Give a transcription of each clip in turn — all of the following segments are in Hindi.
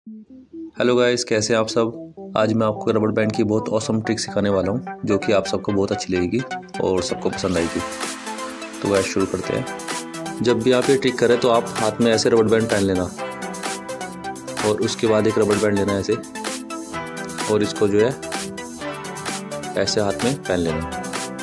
हेलो गाइस, कैसे हैं आप सब। आज मैं आपको रबड़ बैंड की बहुत ऑसम ट्रिक सिखाने वाला हूं जो कि आप सबको बहुत अच्छी लगेगी और सबको पसंद आएगी। तो गाइस शुरू करते हैं। जब भी आप ये ट्रिक करें तो आप हाथ में ऐसे रबड़ बैंड पहन लेना और उसके बाद एक रबड़ बैंड लेना ऐसे और इसको जो है ऐसे हाथ में पहन लेना।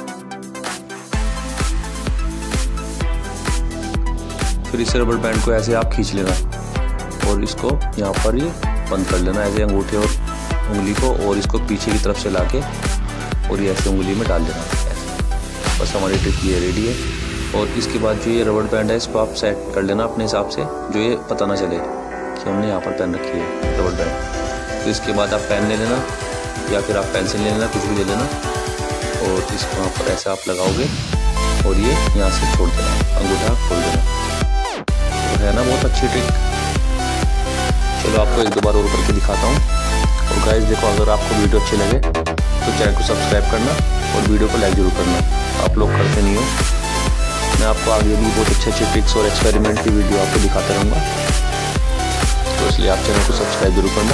फिर इस रबड़ बैंड को ऐसे आप खींच लेना और इसको यहाँ पर ये बंद कर लेना ऐसे अंगूठे और उंगली को, और इसको पीछे की तरफ से लाके और ये ऐसे उंगली में डाल देना। बस हमारी ट्रिक ये रेडी है। और इसके बाद जो ये रबड़ बैंड है इसको आप सेट कर लेना अपने हिसाब से, जो ये पता ना चले कि हमने यहाँ पर पहन रखी है रबड़ बैंड। तो इसके बाद आप पेन ले लेना या फिर आप पेंसिल ले लेना, कुछ भी ले लेना, और इसको यहाँ पर ऐसे आप लगाओगे और ये यहाँ से छोड़ देना, अंगूठा खोल देना। तो है ना बहुत अच्छी ट्रिक। चलो आपको एक दो बार और करके दिखाता हूँ। और गाइस देखो, अगर आपको वीडियो अच्छी लगे तो चैनल को सब्सक्राइब करना और वीडियो को लाइक जरूर करना। आप लोग करते नहीं हो। मैं आपको आगे भी बहुत अच्छे ट्रिक्स और एक्सपेरिमेंट की वीडियो आपको दिखाता रहूँगा, तो इसलिए आप चैनल को सब्सक्राइब जरूर करना।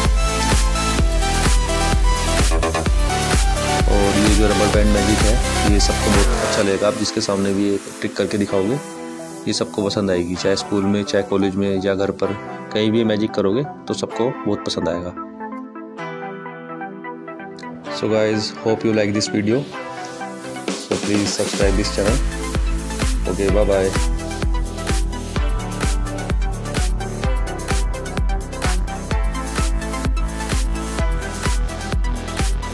और ये जो रबड़ बैंड मैजिक है ये सबको बहुत अच्छा लगेगा। आप जिसके सामने भी ये ट्रिक करके दिखाओगे ये सबको पसंद आएगी, चाहे स्कूल में, चाहे कॉलेज में या घर पर, कहीं भी मैजिक करोगे तो सबको बहुत पसंद आएगा। So guys, hope you like this video. So please subscribe this channel. Okay, bye bye.